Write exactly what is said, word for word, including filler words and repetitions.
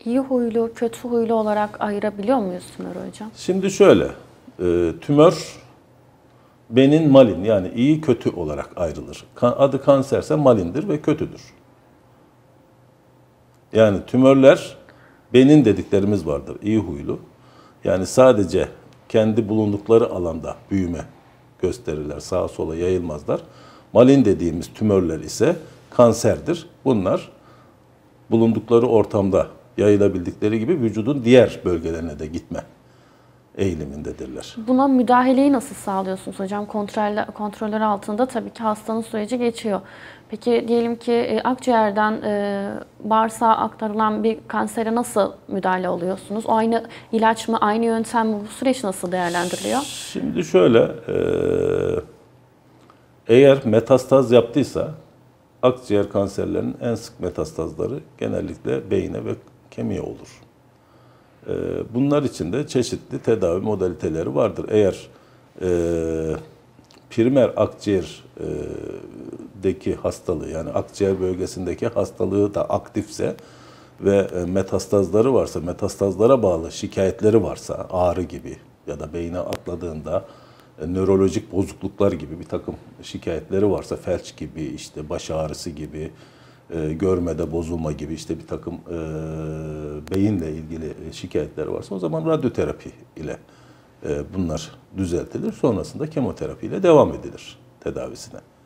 İyi huylu, kötü huylu olarak ayırabiliyor muyuz tümörü hocam? Şimdi şöyle, e, tümör benin malin yani iyi kötü olarak ayrılır. Kan, adı kanserse malindir ve kötüdür. Yani tümörler benin dediklerimiz vardır, iyi huylu. Yani sadece kendi bulundukları alanda büyüme gösterirler, sağa sola yayılmazlar. Malin dediğimiz tümörler ise kanserdir. Bunlar bulundukları ortamda yayılabildikleri gibi vücudun diğer bölgelerine de gitme eğilimindedirler. Buna müdahaleyi nasıl sağlıyorsunuz hocam? Kontroller, kontroller altında tabii ki hastanın süreci geçiyor. Peki diyelim ki e, akciğerden e, bağırsağa aktarılan bir kansere nasıl müdahale oluyorsunuz? O aynı ilaç mı, aynı yöntem mi? Bu süreç nasıl değerlendiriliyor? Şimdi şöyle, e, eğer metastaz yaptıysa akciğer kanserlerinin en sık metastazları genellikle beyine ve kemiğe olur. Bunlar için de çeşitli tedavi modaliteleri vardır. Eğer e, primer akciğerdeki hastalığı yani akciğer bölgesindeki hastalığı da aktifse ve metastazları varsa, metastazlara bağlı şikayetleri varsa ağrı gibi ya da beyine atladığında e, nörolojik bozukluklar gibi bir takım şikayetleri varsa, felç gibi, işte baş ağrısı gibi, e, görmede bozulma gibi işte bir takım e, beyinle ilgili şikayetleri varsa o zaman radyoterapi ile e, bunlar düzeltilir. Sonrasında kemoterapi ile devam edilir tedavisine.